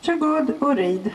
Varsågod och rid.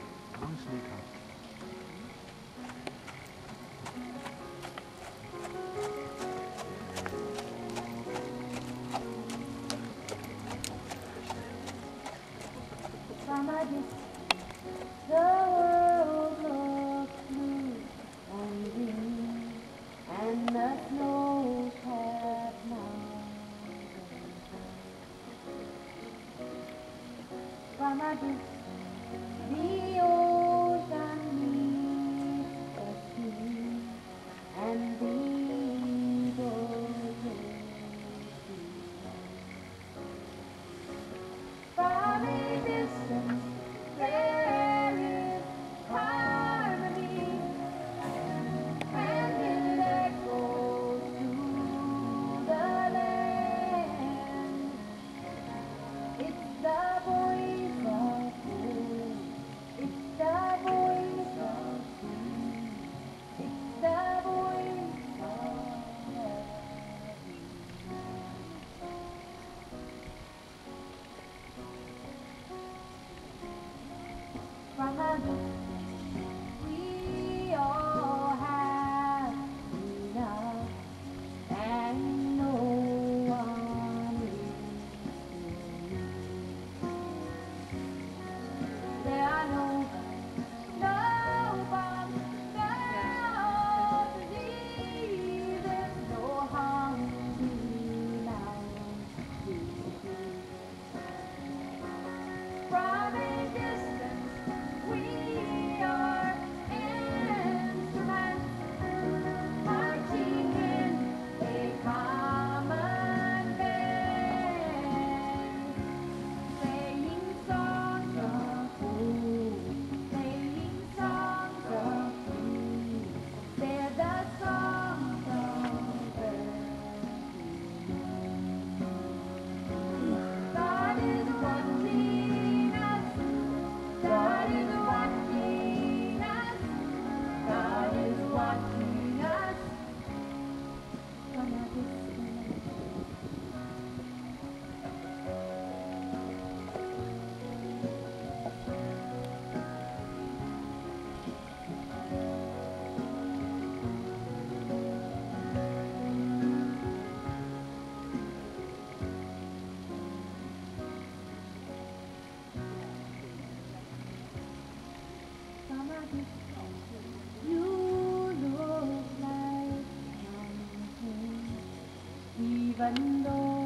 Even though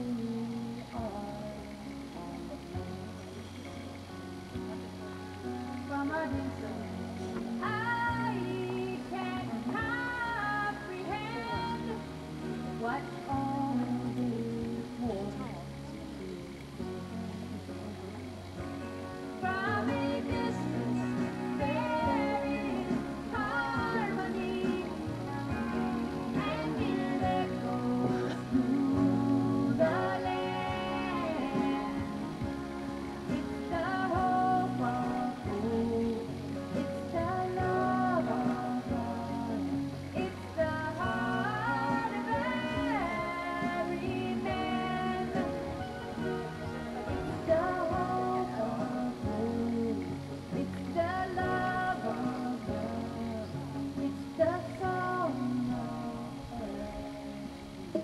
we are from a distance, I can comprehend what all this holds. From a distance, there is harmony, and it echoes through the land. It's the hope of hope, it's the love of God, it's the heart of every man. It's the hope of hope, it's the love of God, it's the song of earth.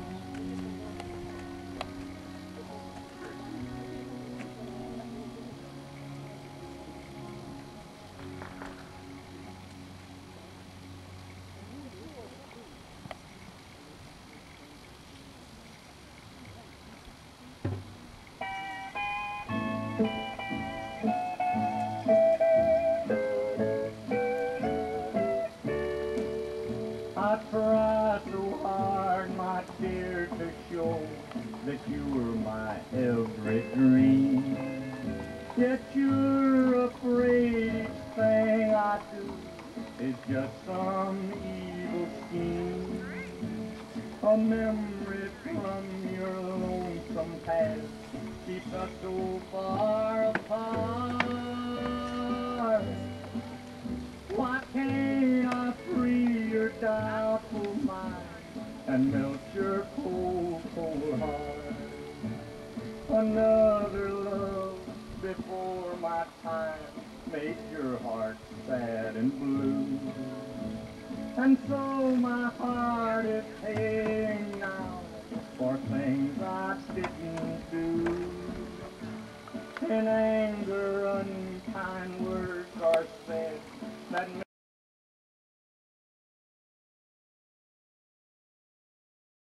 I try so hard, my dear, to show that you were my every dream. Yet you're afraid each thing I do is just some evil scheme. A memory from your lonesome past keeps us so far apart. Why can't I free your doubtful mind and melt your cold, cold heart? Another love before my time made your heart sad and blue. And so my heart is paying now for things I didn't do. In anger, unkind words are said that